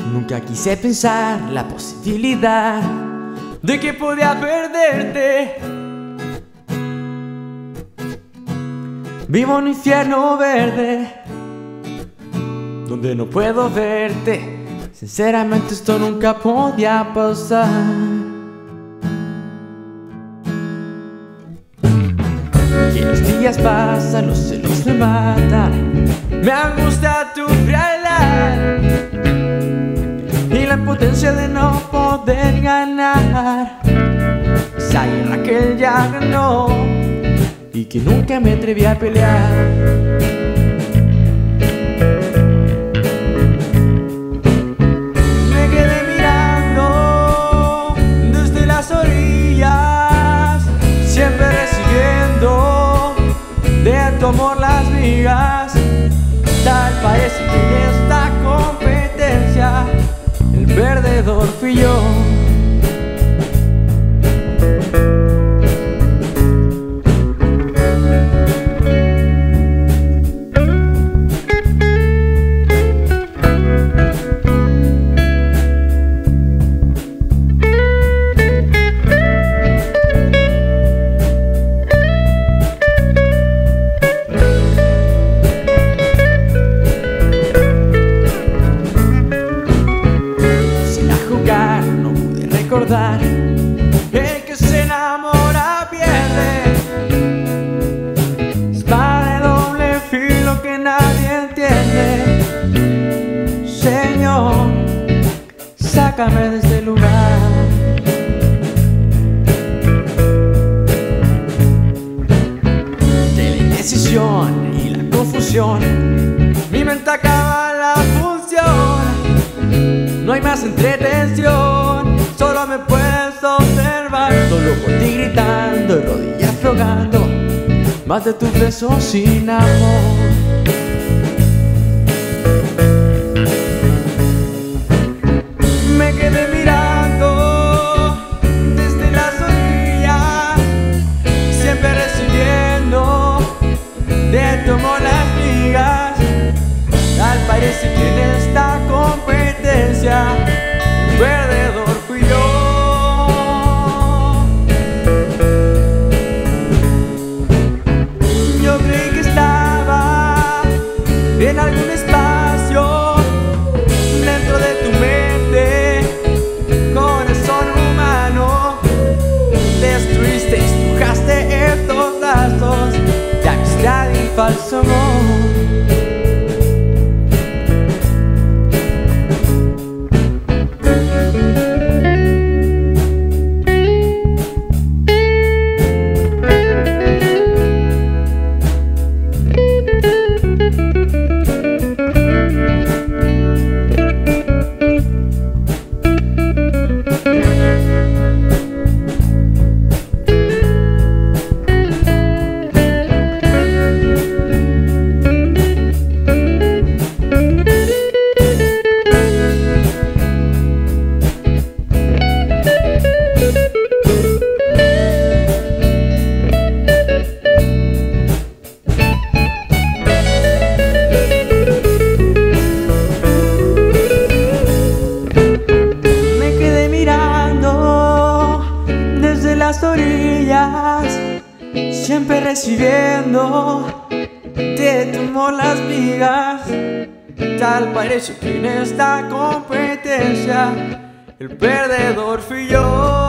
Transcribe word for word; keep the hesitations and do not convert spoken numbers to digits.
Nunca quise pensar la posibilidad de que podía perderte. Vivo en un infierno verde donde no puedo verte. Sinceramente esto nunca podía pasar. Que los días pasan, los celos me matan, me angustia tu frialdad y la impotencia de no poder ganar esa guerra que él ya ganó y que nunca me atreví a pelear. Tu amor las migas, tal parece que en esta competencia el perdedor fui yo. El que se enamora pierde, espada de doble filo que nadie entiende. Señor, sácame de este lugar. De la indecisión y la confusión, mi mente acaba la función. No hay más entretención, solo me puedes observar, solo por ti gritando y rodillas rogando más de tus besos sin amor. Me quedé mirando desde las orillas, siempre recibiendo de tu amor las migas. Tal parece que en esta competencia el perdedor fui yo. Yo creí que estaba en algún espacio dentro de tu mente, corazón humano. Destruiste, estrujaste estos lazos de amistad y falso amor. Las orillas, siempre recibiendo de tu amor las migas. Tal parece que en esta competencia el perdedor fui yo.